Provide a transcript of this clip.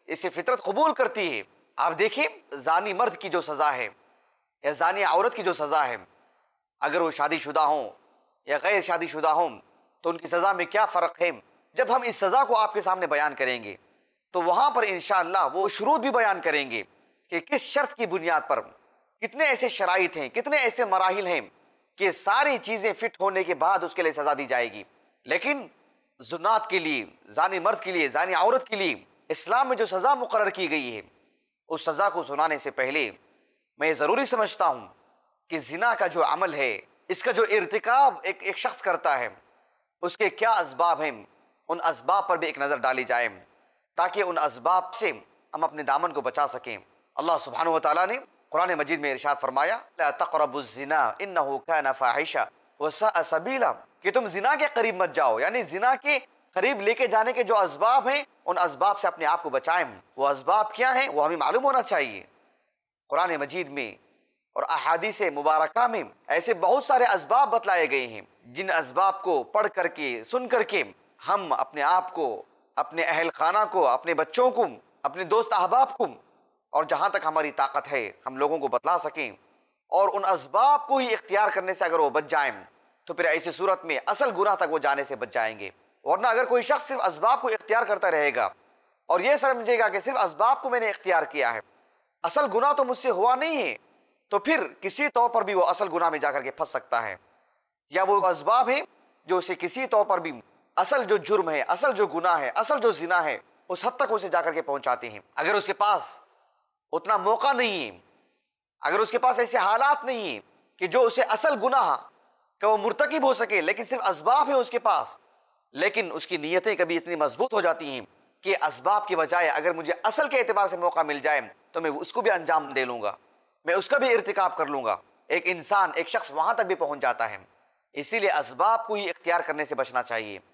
اسے فطرت قبول کرتی ہے۔ آپ دیکھیں زانی مرد کی جو سزا ہے یا زانی عورت کی جو سزا ہے، اگر وہ شادی شدہ ہوں یا غیر شادی شدہ ہوں تو ان کی سزا میں کیا فرق ہے۔ جب ہم اس سزا کو آپ کے سامنے بیان کریں گے تو وہاں پر انشاءاللہ وہ شروط بھی بیان کریں گے کہ کس شرط کی بنیاد پر، کتنے ایسے شرائط ہیں، کتنے ایسے مراحل ہیں کہ ساری چیزیں فٹ ہونے کے بعد اس کے لیے سزا دی جائے گی۔ لیکن زنات کے لیے، زانی مرد کے لیے، زانی عورت کے لیے اسلام میں جو سزا مقرر کی گئی ہے، اس سزا کو سنانے سے پہلے میں یہ ضروری سمجھتا ہوں کہ زنا کا جو عمل ہے، اس کا جو ارتکاب ایک شخص کرتا ہے، اس کے کیا اسباب ہیں، ان اسباب پر بھی ایک نظر ڈالی جائے تاکہ ان اسباب سے ہم اپنے دامن کو بچا سکیں۔ اللہ سبحانہ وتعالیٰ نے قرآن مجید میں ارشاد فرمایا لا تقربوا الزنا انه كان فاحشا وساء سبیلا، کہ تم زنا کے قریب مت جاؤ، یعنی زنا کے قریب لے کے جانے کے جو اسباب ہیں ان اسباب سے اپنے آپ کو بچائیں۔ وہ اسباب کیا ہیں وہ ہمیں معلوم ہونا چاہیے۔ قرآن مجید میں اور احادیث مبارکہ میں ایسے بہت سارے اسباب بتلائے گئے ہیں جن اسباب کو پڑھ کر کے، سن کر کے ہم اپنے آپ کو، اپنے اہل خانہ کو، اپنے بچوں کو، اپنے دوست احباب کو، اور جہاں تک ہماری طاقت ہے ہم لوگوں کو بتلا سکیں، اور ان اسباب کو ہی اختیار کرنے سے اگر وہ بچ جائیں تو پھر ایسی صورت میں اصل گناہ تک وہ جانے سے بچ جائیں گے۔ ورنہ اگر کوئی شخص صرف اسباب کو اختیار کرتا رہے گا اور یہ سمجھے گا کہ صرف اسباب کو میں نے اختیار کیا ہے، اصل گناہ تو مجھ سے ہوا نہیں ہے، تو پھر کسی طور پر بھی وہ اصل گناہ میں جا کر کے پھنس سکتا ہے، یا وہ اسباب ہیں جو اسے کسی طور پر بھی اصل جو جرم ہے، اصل جو گناہ ہے، اصل جو زنا ہے اس حد تک اسے جا کر کے پہنچاتے ہیں۔ اگر اس کے پاس اتنا موقع نہیں ہے، اگر اس کے پاس ایسے حالات نہیں ہیں کہ جو اسے اصل گناہ کہ وہ مرتکب ہو سکے، لیکن صرف اسباب ہیں اس کے پاس، لیکن اس کی نیتیں کبھی اتنی مضبوط ہو جاتی ہیں کہ اسباب کی بجائے اگر مجھے اصل کے اعتبار سے موقع مل جائے تو میں اس کو بھی انجام دے لوں گا، میں اس کا بھی ارتکاب کر لوں گا۔ ایک انسان، ایک شخص وہاں تک بھی پہنچ جاتا ہے۔ اسی لیے اسباب کو ہی اختیار کرنے سے بچنا چاہیے۔